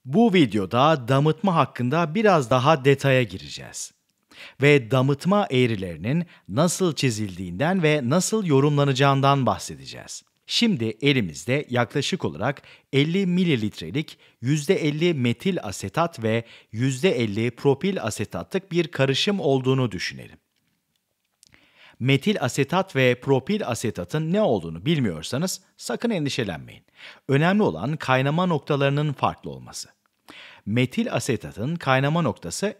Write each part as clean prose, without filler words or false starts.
Bu videoda damıtma hakkında biraz daha detaya gireceğiz ve damıtma eğrilerinin nasıl çizildiğinden ve nasıl yorumlanacağından bahsedeceğiz. Şimdi elimizde yaklaşık olarak 50 mililitrelik %50 metil asetat ve %50 propil asetatlık bir karışım olduğunu düşünelim. Metil asetat ve propil asetatın ne olduğunu bilmiyorsanız sakın endişelenmeyin. Önemli olan kaynama noktalarının farklı olması. Metil asetatın kaynama noktası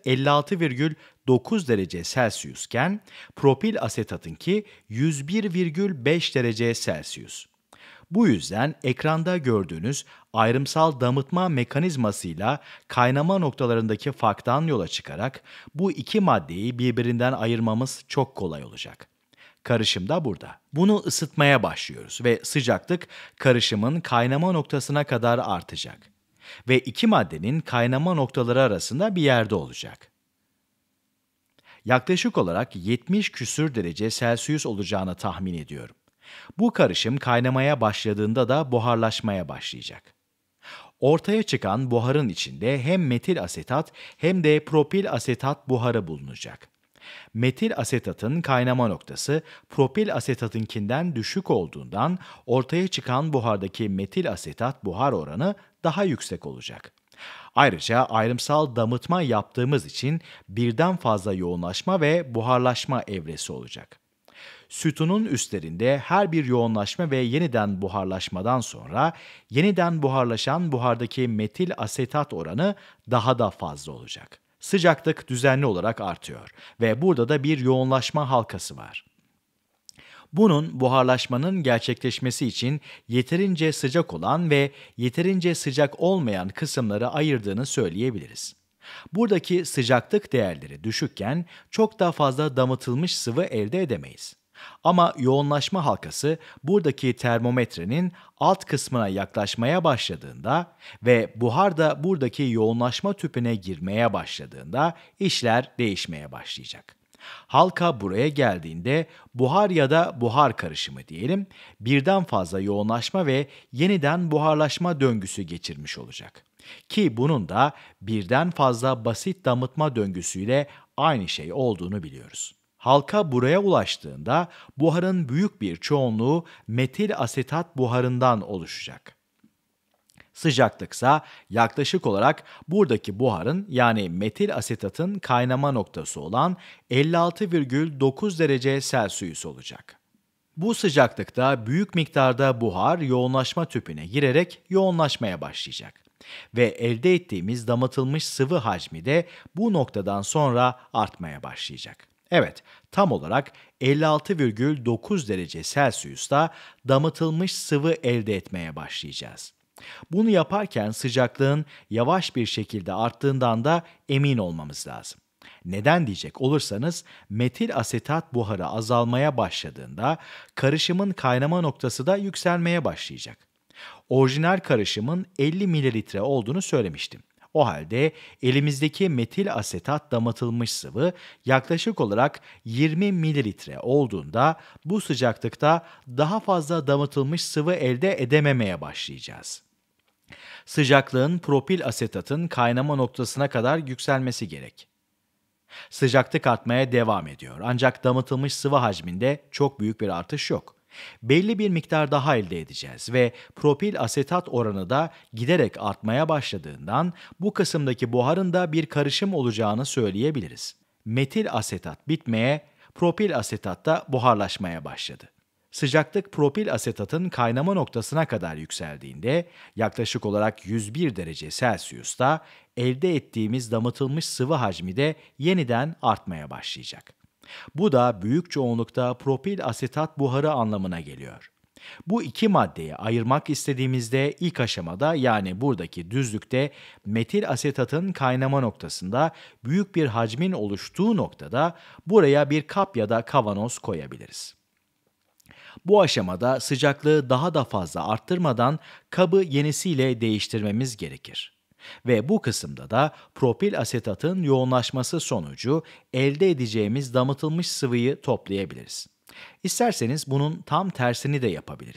56,9 derece Celsius iken propil asetatınki 101,5 derece Celsius. Bu yüzden ekranda gördüğünüz ayrımsal damıtma mekanizmasıyla kaynama noktalarındaki farktan yola çıkarak bu iki maddeyi birbirinden ayırmamız çok kolay olacak. Karışım da burada. Bunu ısıtmaya başlıyoruz ve sıcaklık karışımın kaynama noktasına kadar artacak ve iki maddenin kaynama noktaları arasında bir yerde olacak. Yaklaşık olarak 70 küsür derece Celsius olacağını tahmin ediyorum. Bu karışım kaynamaya başladığında da buharlaşmaya başlayacak. Ortaya çıkan buharın içinde hem metil asetat hem de propil asetat buharı bulunacak. Metil asetatın kaynama noktası propil asetatınkinden düşük olduğundan ortaya çıkan buhardaki metil asetat buhar oranı daha yüksek olacak. Ayrıca ayrımsal damıtma yaptığımız için birden fazla yoğunlaşma ve buharlaşma evresi olacak. Sütunun üstlerinde her bir yoğunlaşma ve yeniden buharlaşmadan sonra yeniden buharlaşan buhardaki metil asetat oranı daha da fazla olacak. Sıcaklık düzenli olarak artıyor ve burada da bir yoğunlaşma halkası var. Bunun buharlaşmanın gerçekleşmesi için yeterince sıcak olan ve yeterince sıcak olmayan kısımları ayırdığını söyleyebiliriz. Buradaki sıcaklık değerleri düşükken çok daha fazla damıtılmış sıvı elde edemeyiz. Ama yoğunlaşma halkası buradaki termometrenin alt kısmına yaklaşmaya başladığında ve buhar da buradaki yoğunlaşma tüpüne girmeye başladığında işler değişmeye başlayacak. Halka buraya geldiğinde buhar ya da buhar karışımı diyelim, birden fazla yoğunlaşma ve yeniden buharlaşma döngüsü geçirmiş olacak. Ki bunun da birden fazla basit damıtma döngüsüyle aynı şey olduğunu biliyoruz. Halka buraya ulaştığında buharın büyük bir çoğunluğu metil asetat buharından oluşacak. Sıcaklıksa yaklaşık olarak buradaki buharın yani metil asetatın kaynama noktası olan 56,9 derece Celsius olacak. Bu sıcaklıkta büyük miktarda buhar yoğunlaşma tüpüne girerek yoğunlaşmaya başlayacak. Ve elde ettiğimiz damıtılmış sıvı hacmi de bu noktadan sonra artmaya başlayacak. Evet, tam olarak 56,9 derece Celsius'ta damıtılmış sıvı elde etmeye başlayacağız. Bunu yaparken sıcaklığın yavaş bir şekilde arttığından da emin olmamız lazım. Neden diyecek olursanız metil asetat buharı azalmaya başladığında karışımın kaynama noktası da yükselmeye başlayacak. Orijinal karışımın 50 mililitre olduğunu söylemiştim. O halde elimizdeki metil asetat damıtılmış sıvı yaklaşık olarak 20 mililitre olduğunda bu sıcaklıkta daha fazla damıtılmış sıvı elde edememeye başlayacağız. Sıcaklığın propil asetatın kaynama noktasına kadar yükselmesi gerek. Sıcaklık artmaya devam ediyor ancak damıtılmış sıvı hacminde çok büyük bir artış yok. Belli bir miktar daha elde edeceğiz ve propil asetat oranı da giderek artmaya başladığından bu kısımdaki buharın da bir karışım olacağını söyleyebiliriz. Metil asetat bitmeye, propil asetat da buharlaşmaya başladı. Sıcaklık propil asetatın kaynama noktasına kadar yükseldiğinde yaklaşık olarak 101 derece Celsius'ta elde ettiğimiz damıtılmış sıvı hacmi de yeniden artmaya başlayacak. Bu da büyük çoğunlukta propil asetat buharı anlamına geliyor. Bu iki maddeyi ayırmak istediğimizde ilk aşamada yani buradaki düzlükte metil asetatın kaynama noktasında büyük bir hacmin oluştuğu noktada buraya bir kap ya da kavanoz koyabiliriz. Bu aşamada sıcaklığı daha da fazla arttırmadan kabı yenisiyle değiştirmemiz gerekir. Ve bu kısımda da propil asetatın yoğunlaşması sonucu elde edeceğimiz damıtılmış sıvıyı toplayabiliriz. İsterseniz bunun tam tersini de yapabiliriz.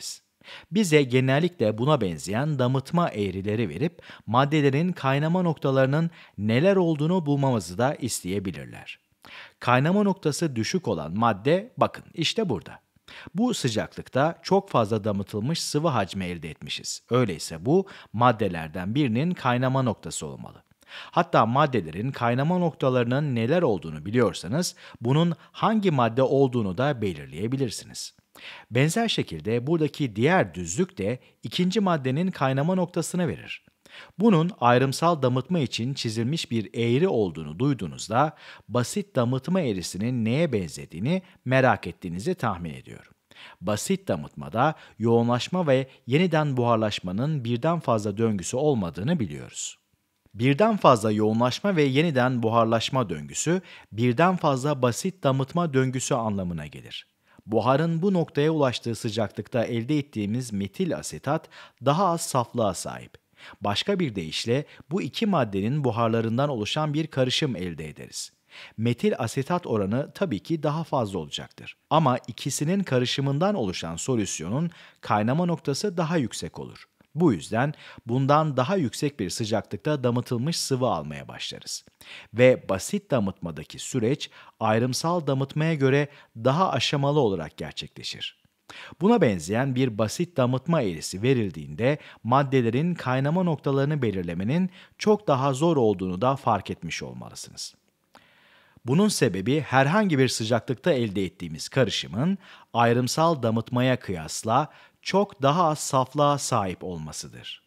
Bize genellikle buna benzeyen damıtma eğrileri verip maddelerin kaynama noktalarının neler olduğunu bulmamızı da isteyebilirler. Kaynama noktası düşük olan madde bakın işte burada. Bu sıcaklıkta çok fazla damıtılmış sıvı hacmi elde etmişiz. Öyleyse bu maddelerden birinin kaynama noktası olmalı. Hatta maddelerin kaynama noktalarının neler olduğunu biliyorsanız bunun hangi madde olduğunu da belirleyebilirsiniz. Benzer şekilde buradaki diğer düzlük de ikinci maddenin kaynama noktasını verir. Bunun ayrımsal damıtma için çizilmiş bir eğri olduğunu duyduğunuzda basit damıtma eğrisinin neye benzediğini merak ettiğinizi tahmin ediyorum. Basit damıtmada yoğunlaşma ve yeniden buharlaşmanın birden fazla döngüsü olmadığını biliyoruz. Birden fazla yoğunlaşma ve yeniden buharlaşma döngüsü, birden fazla basit damıtma döngüsü anlamına gelir. Buharın bu noktaya ulaştığı sıcaklıkta elde ettiğimiz metil asetat daha az saflığa sahip. Başka bir deyişle bu iki maddenin buharlarından oluşan bir karışım elde ederiz. Metil asetat oranı tabii ki daha fazla olacaktır. Ama ikisinin karışımından oluşan solüsyonun kaynama noktası daha yüksek olur. Bu yüzden bundan daha yüksek bir sıcaklıkta damıtılmış sıvı almaya başlarız. Ve basit damıtmadaki süreç ayrımsal damıtmaya göre daha aşamalı olarak gerçekleşir. Buna benzeyen bir basit damıtma eğrisi verildiğinde maddelerin kaynama noktalarını belirlemenin çok daha zor olduğunu da fark etmiş olmalısınız. Bunun sebebi herhangi bir sıcaklıkta elde ettiğimiz karışımın ayrımsal damıtmaya kıyasla çok daha az saflığa sahip olmasıdır.